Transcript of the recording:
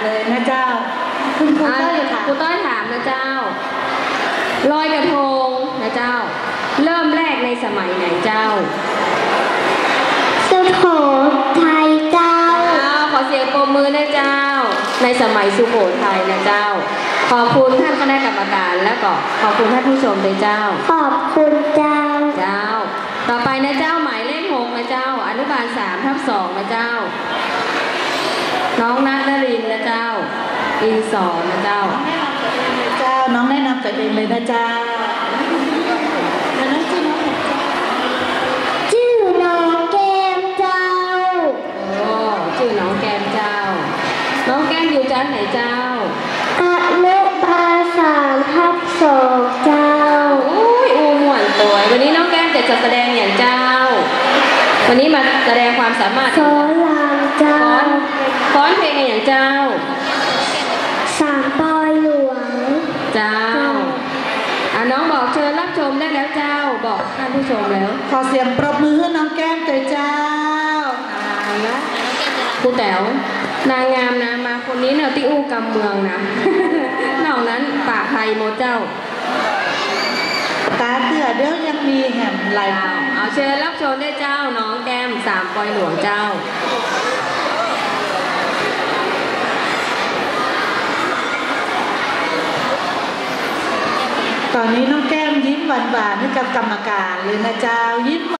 เลยนะเจ้าคุณครูต้อยค่ะครูต้อยถามนะเจ้าลอยกระทงนะเจ้าเริ่มแรกในสมัยไหนเจ้าสุโขทัยเจ้าขอเสียงปรบมือนะเจ้าในสมัยสุโขทัยนะเจ้าขอบคุณท่านคณะกรรมการและก็ขอบคุณท่านผู้ชมเลยเจ้าขอบคุณเจ้าต่อไปนะเจ้าหมายเลข6นะเจ้าอนุบาล3/2นะเจ้าน้องนัทนรินทร์นะเจ้าอินสอนนะเจ้าน้องแนะนำตัวเองเลยนะเจ้าชื่อน้องแก้มเจ้าชื่อน้องแก้มเจ้าน้องแก้มอยู่ชั้นไหนเจ้าอนุบาล3/2เจ้าอู้ม่วนตัววันนี้น้องแก้มจะแสดงอย่างเจ้าวันนี้มาแสดงความสามารถฟ้อนรำเจ้าฟ้อนเพลงอย่างเจ้า 3 ปอยหลวงเจ้าน้องบอกเชิญรับชมได้แล้วเจ้าบอกท่านผู้ชมแล้วขอเสียงปรบมือให้น้องแก้มเลยเจ้าครูแต๋วนางงามนะมาคนนี้เนี่ยที่อู้กำเมืองนะนอกนั้นปากไทยโมเจ้าตาเตือเด้อยังมีแหมไหลเอาเชิญรับชมได้เจ้าน้องแก้ม3 ปอยหลวงเจ้าตอนนี้น้องแก้มยิ้มหวานๆให้กับกรรมการเลยนะเจ้ายิ้ม